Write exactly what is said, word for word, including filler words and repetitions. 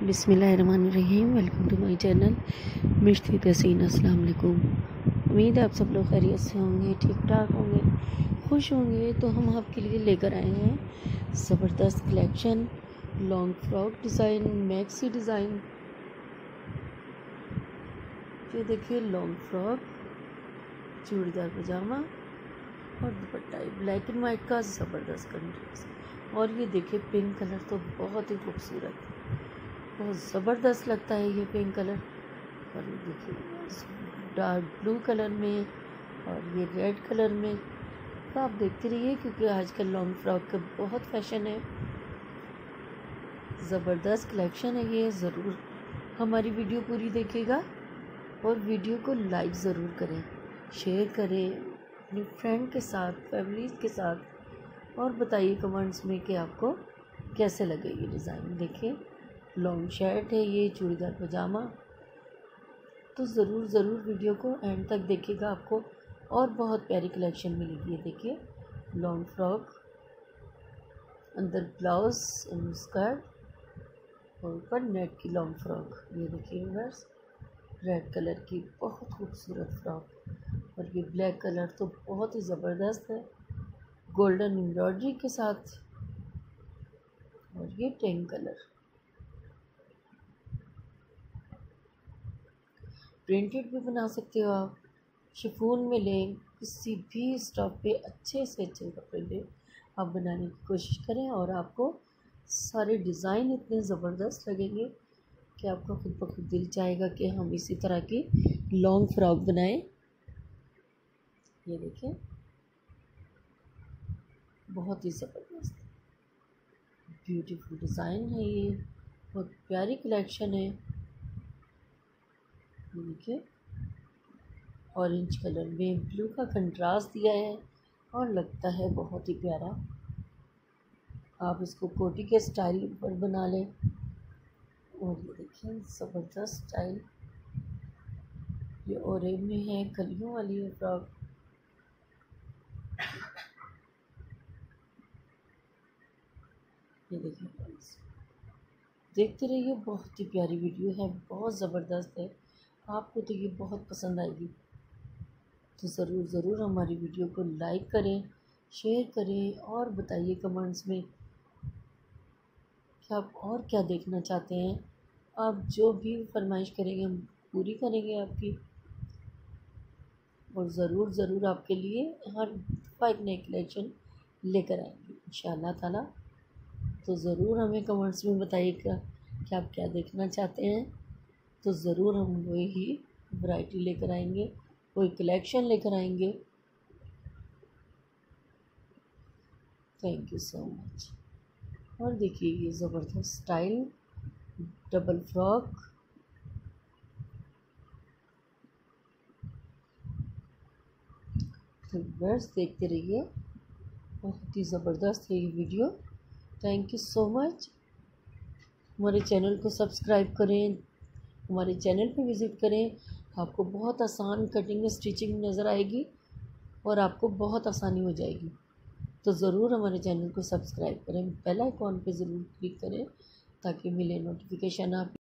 बिस्मिल्लाहिर्रहमानिर्रहीम। Welcome to my channel Mishti Tahseen. अस्सलाम वालेकुम। उम्मीद है आप सब लोग खैरियत से होंगे, ठीक ठाक होंगे, खुश होंगे। तो हम आपके लिए लेकर आए हैं ज़बरदस्त collection, long frock design, maxi design. ये देखिए लॉन्ग फ्रॉक, चूड़ीदार पजामा और दुपट्टा ब्लैक एंड वाइट का ज़बरदस्त कंट्रास्ट। और ये देखिए पिंक कलर तो बहुत ही खूबसूरत, बहुत ज़बरदस्त लगता है ये पिंक कलर। और ये देखिए डार्क ब्लू कलर में और ये रेड कलर में। तो आप देखते रहिए क्योंकि आजकल लॉन्ग फ्रॉक का बहुत फैशन है। ज़बरदस्त कलेक्शन है ये। ज़रूर हमारी वीडियो पूरी देखिएगा और वीडियो को लाइक ज़रूर करें, शेयर करें अपनी फ्रेंड के साथ, फैमिली के साथ, और बताइए कमेंट्स में कि आपको कैसे लगे ये डिज़ाइन। देखिए लॉन्ग शर्ट है ये, चूड़ीदार पजामा। तो ज़रूर ज़रूर वीडियो को एंड तक देखिएगा, आपको और बहुत प्यारी कलेक्शन मिलेगी। ये देखिए लॉन्ग फ्रॉक, अंदर ब्लाउज एंड स्कर्ट और ऊपर नेट की लॉन्ग फ्रॉक। ये देखिए बस रेड कलर की बहुत खूबसूरत फ्रॉक। और ये ब्लैक कलर तो बहुत ही ज़बरदस्त है, गोल्डन एम्ब्रॉयडरी के साथ। और ये टेन कलर प्रिंटेड भी बना सकते हो आप, शिफॉन में लें, किसी भी स्टॉप पे अच्छे से अच्छे कपड़े में आप बनाने की कोशिश करें। और आपको सारे डिज़ाइन इतने ज़बरदस्त लगेंगे कि आपका खुद ब खुद दिल चाहेगा कि हम इसी तरह की लॉन्ग फ्रॉक बनाएं। ये देखिए बहुत ही ज़बरदस्त ब्यूटीफुल डिज़ाइन है ये, बहुत प्यारी कलेक्शन है। ये देखिए ऑरेंज कलर में ब्लू का कंट्रास्ट दिया है और लगता है बहुत ही प्यारा। आप इसको कोटी के स्टाइल पर बना लें। और ये देखिए ज़बरदस्त स्टाइल, ये ऑरेंज में है, कलियों वाली है फ्रॉक। ये देखिए फ्रेंड्स, देखते रहिए, बहुत ही प्यारी वीडियो है, बहुत ज़बरदस्त है। आपको तो ये बहुत पसंद आएगी। तो ज़रूर ज़रूर हमारी वीडियो को लाइक करें, शेयर करें और बताइए कमेंट्स में कि आप और क्या देखना चाहते हैं। आप जो भी फरमाइश करेंगे हम पूरी करेंगे आपकी। और ज़रूर ज़रूर आपके लिए हर दफ़ा एक नई कलेक्शन लेकर आएंगे इंशाअल्लाह ताला। तो ज़रूर हमें कमेंट्स में बताइएगा कि आप क्या देखना चाहते हैं। तो ज़रूर हम वही वैरायटी लेकर आएंगे, कोई कलेक्शन लेकर आएंगे। Thank you so much. और देखिए ये ज़बरदस्त स्टाइल, डबल फ्रॉक। तो बस देखते रहिए, बहुत ही ज़बरदस्त है ये video. Thank you so much. हमारे चैनल को सब्सक्राइब करें, हमारे चैनल पे विज़िट करें। आपको बहुत आसान कटिंग स्टिचिंग नज़र आएगी और आपको बहुत आसानी हो जाएगी। तो ज़रूर हमारे चैनल को सब्सक्राइब करें, बेल आइकॉन पे ज़रूर क्लिक करें ताकि मिले नोटिफिकेशन आप